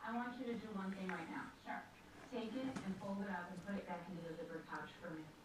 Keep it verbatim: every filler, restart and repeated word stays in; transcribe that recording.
I want you to do one thing right now. Sure. Take it and fold it up and put it back into the zipper pouch for me.